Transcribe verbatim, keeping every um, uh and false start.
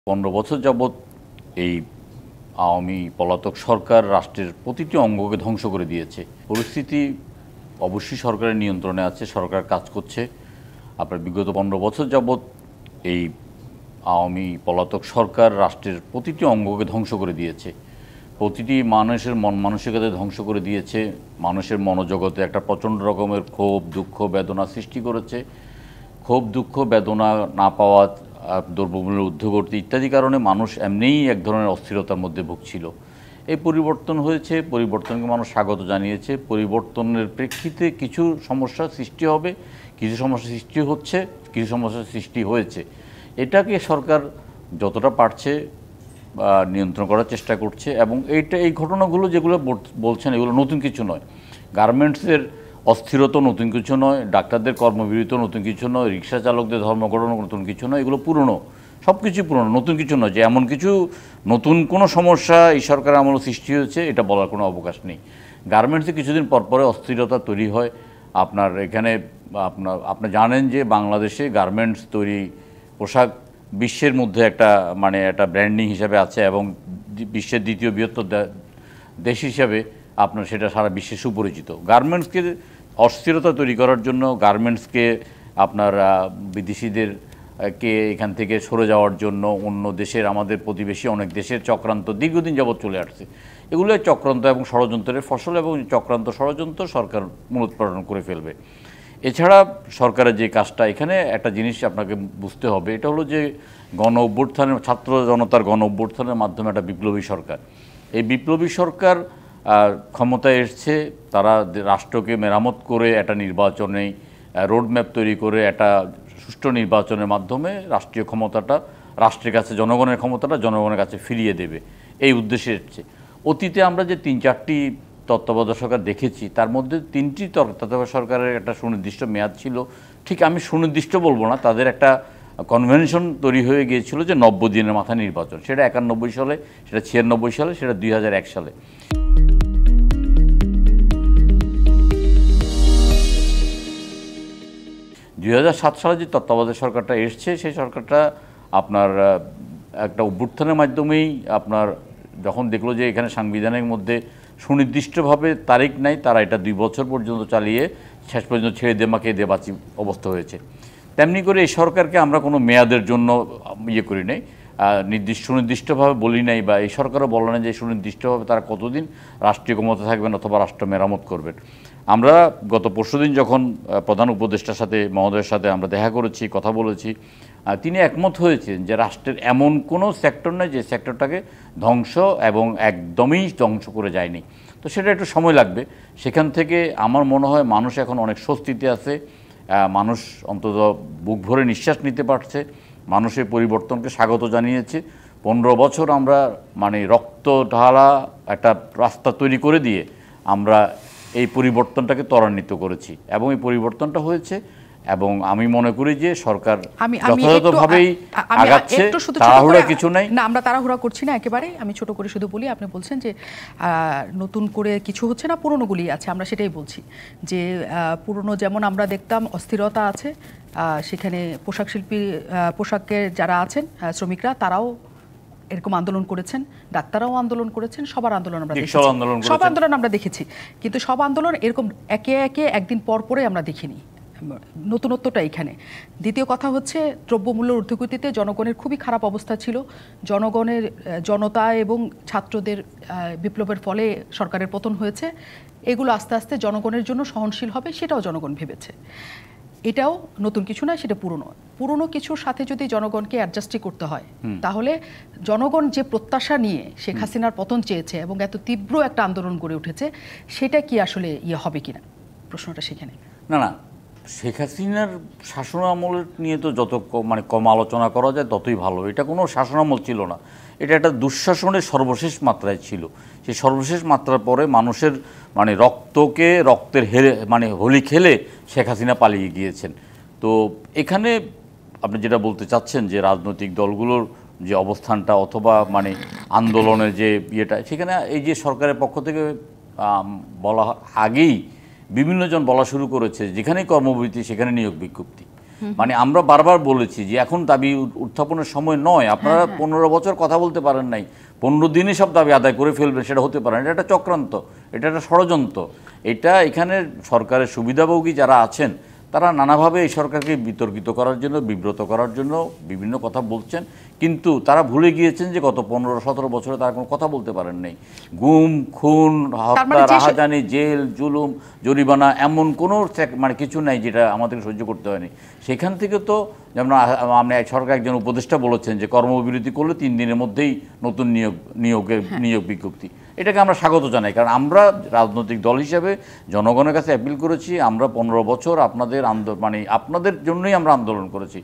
পনেরো বছর যাবৎ এই আওয়ামী পলাতক সরকার রাষ্ট্রের প্রতিটি অঙ্গকে ধ্বংস করে দিয়েছে। পরিস্থিতি অবশ্যই সরকারের নিয়ন্ত্রণে আছে, সরকার কাজ করছে। আপনার বিগত পনেরো বছর যাবৎ এই আওয়ামী পলাতক সরকার রাষ্ট্রের প্রতিটি অঙ্গকে ধ্বংস করে দিয়েছে, প্রতিটি মানুষের মন মানসিকতা ধ্বংস করে দিয়েছে, মানুষের মনোজগতে একটা প্রচণ্ড রকমের ক্ষোভ, দুঃখ, বেদনা সৃষ্টি করেছে। ক্ষোভ, দুঃখ, বেদনা না পাওয়া, দ্রব্যমূল্যের ঊর্ধ্বগতি ইত্যাদি কারণে মানুষ এমনিই এক ধরনের অস্থিরতার মধ্যে ভুগছিল। এই পরিবর্তন হয়েছে, পরিবর্তনকে মানুষ স্বাগত জানিয়েছে। পরিবর্তনের প্রেক্ষিতে কিছু সমস্যা সৃষ্টি হবে, কিছু সমস্যা সৃষ্টি হচ্ছে, কিছু সমস্যা সৃষ্টি হয়েছে। এটাকে সরকার যতটা পারছে নিয়ন্ত্রণ করার চেষ্টা করছে। এবং এইটা এই ঘটনাগুলো যেগুলো বলছেন এগুলো নতুন কিছু নয়। গার্মেন্টসের অস্থিরতা নতুন কিছু নয়, ডাক্তারদের কর্মবিরতি নতুন কিছু নয়, রিক্সা চালকদের ধর্মঘট নতুন কিছু নয়, এগুলো পুরনো, সব কিছুই পুরনো, নতুন কিছু নয়। যে এমন কিছু নতুন কোনো সমস্যা এই সরকার আমলে সৃষ্টি হয়েছে এটা বলার কোনো অবকাশ নেই। গার্মেন্টসে কিছুদিন পর পরে অস্থিরতা তৈরি হয়। আপনার এখানে আপনার আপনি জানেন যে বাংলাদেশে গার্মেন্টস তৈরি পোশাক বিশ্বের মধ্যে একটা মানে একটা ব্র্যান্ডিং হিসাবে আছে এবং বিশ্বের দ্বিতীয় বৃহত্তর দেশ হিসাবে আপনার সেটা সারা বিশ্বে সুপরিচিত। গার্মেন্টসকে অস্থিরতা তৈরি করার জন্য, গার্মেন্টসকে আপনার বিদেশিদের কে এখান থেকে সরে যাওয়ার জন্য অন্য দেশের, আমাদের প্রতিবেশী অনেক দেশের চক্রান্ত দীর্ঘদিন যাবৎ চলে আসছে। এগুলো চক্রান্ত এবং ষড়যন্ত্রের ফসল এবং চক্রান্ত ষড়যন্ত্র সরকার মূলোৎপাটন করে ফেলবে। এছাড়া সরকারের যে কাজটা, এখানে একটা জিনিস আপনাকে বুঝতে হবে, এটা হলো যে গণ অভ্যুত্থানের, ছাত্র জনতার গণ অভ্যুত্থানের মাধ্যমে একটা বিপ্লবী সরকার। এই বিপ্লবী সরকার ক্ষমতায় এসছে, তারা রাষ্ট্রকে মেরামত করে একটা নির্বাচনে রোডম্যাপ তৈরি করে একটা সুষ্ঠু নির্বাচনের মাধ্যমে রাষ্ট্রীয় ক্ষমতাটা, রাষ্ট্রের কাছে জনগণের ক্ষমতাটা জনগণের কাছে ফিরিয়ে দেবে, এই উদ্দেশ্যে এসছে। অতীতে আমরা যে তিন চারটি তত্ত্বাবধায়ক সরকার দেখেছি, তার মধ্যে তিনটি তত্ত্বাবধায়ক সরকারের একটা সুনির্দিষ্ট মেয়াদ ছিল। ঠিক আমি সুনির্দিষ্ট বলবো না, তাদের একটা কনভেনশন তৈরি হয়ে গিয়েছিল যে নব্বই দিনের মাথায় নির্বাচন। সেটা একানব্বই সালে, সেটা ছিয়ানব্বই সালে, সেটা দুই হাজার এক সালে। দুই হাজার সাত সালে যে তত্ত্বাবধায়ক সরকারটা এসছে, সেই সরকারটা আপনার একটা অভ্যুত্থানের মাধ্যমেই আপনার যখন দেখলো যে এখানে সাংবিধানের মধ্যে সুনির্দিষ্টভাবে তারিখ নাই, তারা এটা দুই বছর পর্যন্ত চালিয়ে শেষ পর্যন্ত ছেড়ে দেমাকে দেবাচি অবস্থা হয়েছে। তেমনি করে এই সরকারকে আমরা কোনো মেয়াদের জন্য ইয়ে করি নাই, নির্দিষ্ট সুনির্দিষ্টভাবে বলি নাই, বা এই সরকারও বলে না যে সুনির্দিষ্টভাবে তারা কতদিন রাষ্ট্রীয় ক্ষমতা থাকবেন অথবা রাষ্ট্র মেরামত করবেন। আমরা গত পরশুদিন যখন প্রধান উপদেষ্টার সাথে, মহোদয়ের সাথে আমরা দেখা করেছি, কথা বলেছি, তিনি একমত হয়েছেন যে রাষ্ট্রের এমন কোনো সেক্টর নয় যে সেক্টরটাকে ধ্বংস এবং একদমই ধ্বংস করে যায়নি। তো সেটা একটু সময় লাগবে। সেখান থেকে আমার মনে হয় মানুষ এখন অনেক স্বস্তিতে আছে, মানুষ অন্তত বুক ভরে নিঃশ্বাস নিতে পারছে, মানুষের পরিবর্তনকে স্বাগত জানিয়েছে। পনেরো বছর আমরা মানে রক্ত ঢালা একটা রাস্তা তৈরি করে দিয়ে আমরা এই পরিবর্তনটাকে ত্বরান্বিত করেছি এবং এই পরিবর্তনটা হয়েছে। এবং আমি মনে করি যে সরকার যথাযথভাবেই আগাচ্ছে, তাড়াহুড়া কিছু নাই। না, আমরা তাড়াহুড়া করছি না একেবারে। আমি ছোট করে শুধু বলি, আপনি বলছেন যে নতুন করে কিছু হচ্ছে না, পুরনোগুলি আছে, আমরা সেটাই বলছি যে পুরনো যেমন আমরা দেখতাম অস্থিরতা আছে, সেখানে পোশাক শিল্পী, পোশাকের যারা আছেন শ্রমিকরা, তারাও এরকম আন্দোলন করেছেন, ডাক্তাররাও আন্দোলন করেছেন, সবার আন্দোলন আমরা দেখেছি, সব আন্দোলন আমরা দেখেছি। কিন্তু সব আন্দোলন এরকম একে একে একদিন পর পরে আমরা দেখিনি, নতুনত্বটা এখানে। দ্বিতীয় কথা হচ্ছে দ্রব্যমূল্যের ঊর্ধ্বগতিতে জনগণের খুবই খারাপ অবস্থা ছিল। জনগণের, জনতা এবং ছাত্রদের বিপ্লবের ফলে সরকারের পতন হয়েছে। এগুলো আস্তে আস্তে জনগণের জন্য সহনশীল হবে, সেটাও জনগণ ভেবেছে। এটাও নতুন কিছু না, সেটা পুরনো। পুরনো কিছুর সাথে যদি জনগণকে অ্যাডজাস্টই করতে হয়, তাহলে জনগণ যে প্রত্যাশা নিয়ে শেখ হাসিনার পতন চেয়েছে এবং এত তীব্র একটা আন্দোলন গড়ে উঠেছে, সেটা কি আসলে ইয়ে হবে কিনা, প্রশ্নটা সেখানে। না না, শেখ হাসিনার শাসন আমলের নিয়ে তো যত মানে কম আলোচনা করা যায় ততই ভালো। এটা কোনো শাসন আমল ছিল না, এটা একটা দুঃশাসনের সর্বশেষ মাত্রায় ছিল। সেই সর্বশেষ মাত্রার পরে মানুষের মানে রক্তকে রক্তের হেরে মানে হোলি খেলে শেখ হাসিনা পালিয়ে গিয়েছেন। তো এখানে আপনি যেটা বলতে চাচ্ছেন যে রাজনৈতিক দলগুলোর যে অবস্থানটা অথবা মানে আন্দোলনের যে ইয়েটা, সেখানে এই যে সরকারের পক্ষ থেকে বলা আগেই বিভিন্নজন বলা শুরু করেছে যেখানেই কর্মবিরতি সেখানে নিয়োগ বিজ্ঞপ্তি। মানে আমরা বারবার বলেছি যে এখন দাবি উ- উত্থাপনের সময় নয়, আপনারা পনেরো বছর কথা বলতে পারেন নাই, পনেরো দিনে সব দাবি আদায় করে ফেলবেন, সেটা হতে পারে না। এটা একটা চক্রান্ত, এটা একটা ষড়যন্ত্র। এটা এখানে সরকারের সুবিধাভোগী যারা আছেন তারা নানাভাবে এই সরকারকে বিতর্কিত করার জন্য, বিব্রত করার জন্য বিভিন্ন কথা বলছেন, কিন্তু তারা ভুলে গিয়েছেন যে গত পনেরো সতেরো বছরে তারা কোনো কথা বলতে পারেন নাই। গুম, খুন, হত্যা, মানে যে- রাহাজানি, জেল, জুলুম, জরিমানা এমন কোনো sec- মানে কিছু নাই যেটা আমাদের সহ্য করতে হয়নি। সেখান থেকে তো যেমন আ- আমরা এক সরকার একজন উপদেষ্টা বলেছেন যে কর্মবিরতি করলে তিন দিনের মধ্যেই নতুন নিয়োগ নিয়োগের নিয়োগ বিজ্ঞপ্তি। এটাকে আমরা স্বাগত জানাই, কারণ আমরা রাজনৈতিক দল হিসেবে জনগণের কাছে অ্যাপিল করেছি, আমরা পনেরো বছর আপনাদের আন্দোলন মানে আপনাদের জন্যই আমরা আন্দোলন করেছি।